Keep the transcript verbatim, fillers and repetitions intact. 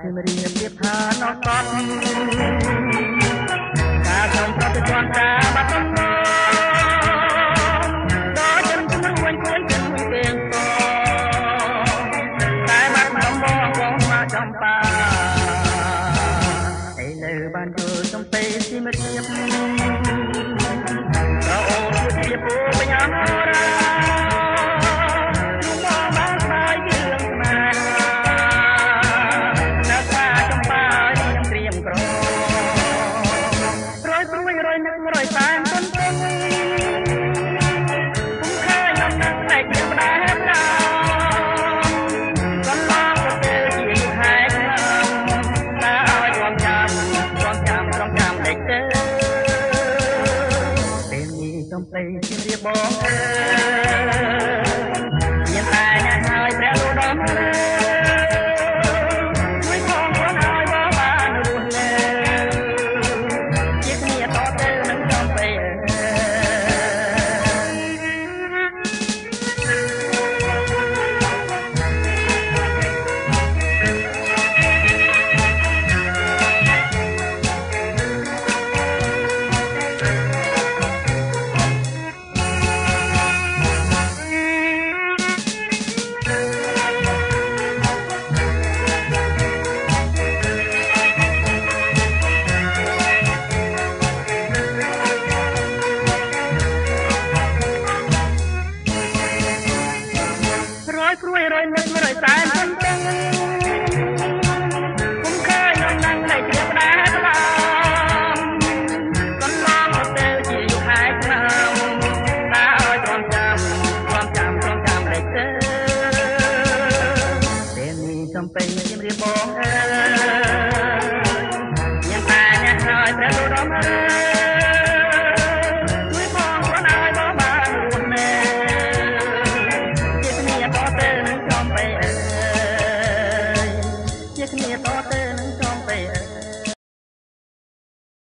ជាមរៀបរៀបថាណោះតន់ការខ្ញុំប្រតិបត្តិការបាត់ដំណងដល់ចិនជំនួយគួយចិនមួយទាំងតតែបាត់ដំបងបងមកចំបាឯនៅបានយល់ចំពេជាមរៀបប្រអូនជាពូបញ្ញារាជារៀបបងអើមានតែអ្នកហើយព្រះលោដំជួយផងខ្លួនឲ្យបងបានរស់នៅជាគ្នាតទៅនឹងចំពេព្រួយរយនឹករយតែមិនដឹងគុំឃើញនឹងតែជាផ្ដាផ្ដាកន្លងទៅជាយុខែឆ្នាំតើឲ្យទ្រាំចាំទ្រាំចាំទ្រាំចាំលេខទៅពេលនេះចំពេញជំរាបបងអើ